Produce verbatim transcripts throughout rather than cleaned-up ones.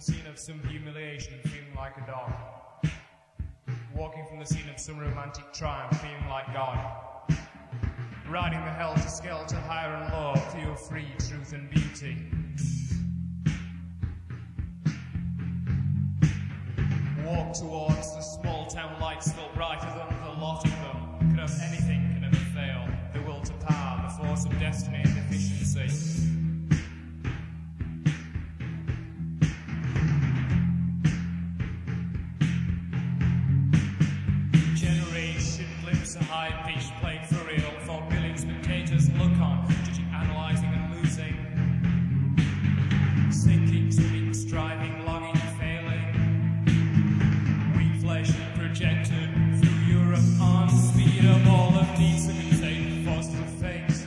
scene of some humiliation and feeling like a dog. Walking from the scene of some romantic triumph, feeling like God. Riding the helter-skelter higher and lower for your free truth and beauty. Walk towards the small town lights still brighter than the lot of them. Could have anything, can never fail. The will to power, the force of destiny and efficiency. A high-pitched played for real for million spectators look on, judging, analysing and losing, sinking, swimming, striving, longing, failing, weak flesh projected through Europe on speed of all of needs and insane forces of fate.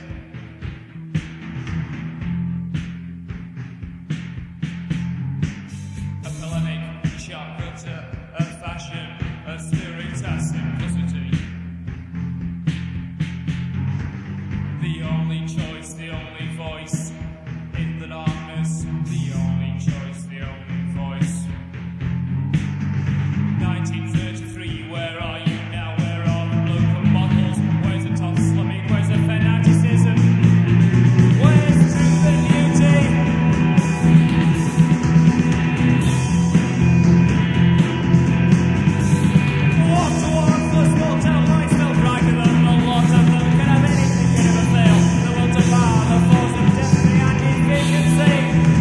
A polemic, sharp cutter, a fashion, a spirit, a simplicity. The only choice, the only voice in the darkness. The only choice, the only voice. nineteen thirty-three, where are you now? Where are the local models? Where's the top slumming? Where's the fanaticism? Where's the truth and beauty? Walk towards the small town lights, still brighter than a lot of them. Can have anything, can never fail. The will to power, the force of destiny and efficiency.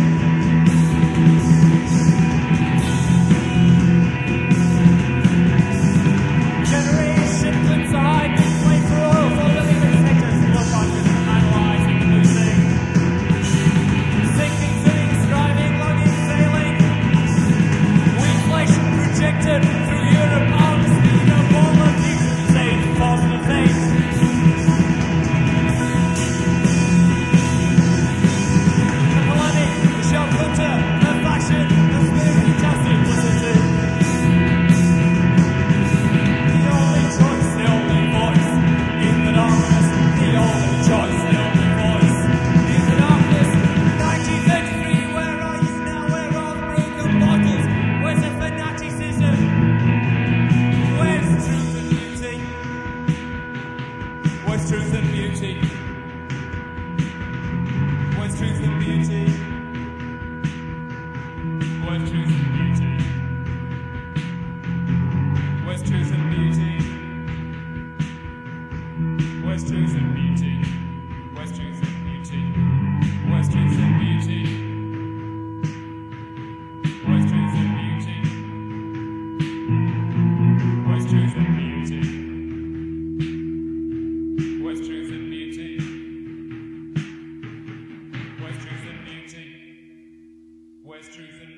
Generation clips a high big play for all for the living sectors. Look on just analysing, losing. Sinking, swimming, striving, longing, failing. Weak flesh projected through Europe on the speed of all of these insane forces of fate. The polemic, the sharp cutter, the fashion, the spirit, the simplicity. The only choice, the only voice in the darkness. The only choice, the only voice in the darkness. nineteen thirty-three, where are you now? Where are the broken bottles? Where's the fanaticism? Where's truth and beauty? Where's truth and beauty? Where's truth and beauty? Where's truth and beauty? Where's truth and beauty? Where's truth and beauty? Where's truth and beauty? Where's truth and beauty? Where's truth and beauty? Where's truth and beauty? Where's truth and beauty? Where's truth and beauty? Where's truth and